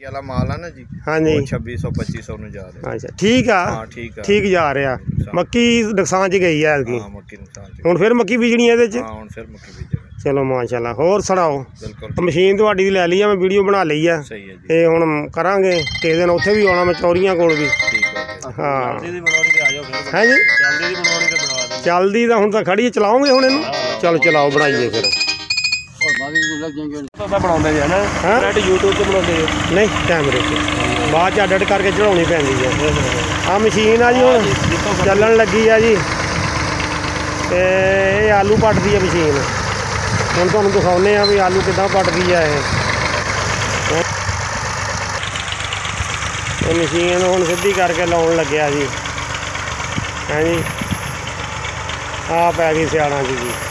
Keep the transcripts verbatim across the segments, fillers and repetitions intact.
वाला माल है ना जी। हाँ जी छब्बी सौ पच्चीस सौ जा रहे। अच्छा ठीक आ। हाँ ठीक है ठीक जा रहा। मक्की नुकसान च गई है हाँ, मक्की नुकसान हुण फिर मक्की बीजनी है हाँ, हुण फिर मक्की बीजनी। चलो माशाल्लाह। होर सुनाओ। बिल्कुल मशीन तुहाडी लै ली है, मैं वीडियो बना ली है। सही है जी। ते हुण करांगे किस दिन उत्थे भी आउणा मैं चौरियां कोल भी। हाँ है जी चलदी तां हुण तां खड़ी चलाओगे हुण इहनूं। चल चलाओ बनाइए फिर यूट्यूब से बनाते नहीं कैमरे से बाद च अड करके चढ़ानी पैंदी है। आ मशीन आ जी हुण चलन लगी है जी। ते ये आलू पटदी है मशीन। हुण तुहानूं दिखाउने आ भी आलू किदां पटदी है ये मशीन। हुण सीधी करके लाउण लग्या जी है जी। आ पै गई सियाणा जी जी।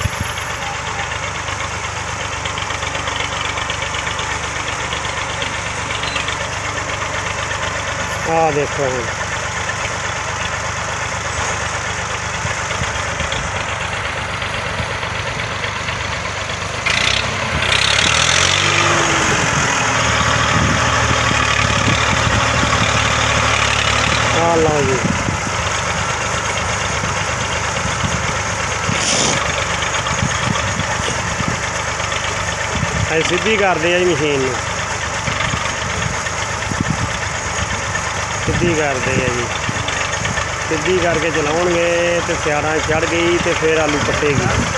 आ देखो हुण आ लो जी। अस सीधी करते हैं जी मशीन में। सीधी करते हैं जी। सीधी करके चलाउणगे तो सियाड़ा चढ़ गई तो फिर आलू पट्टेगी।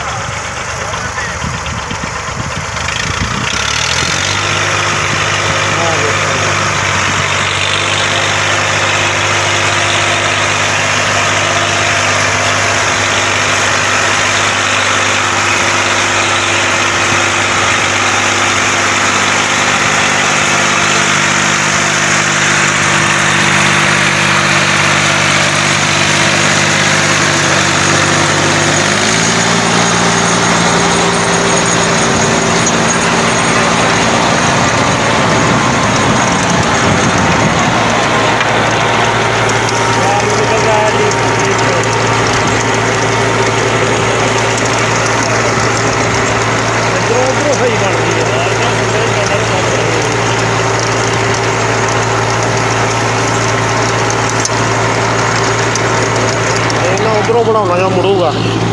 उधरों बनाना या मुड़ूगा।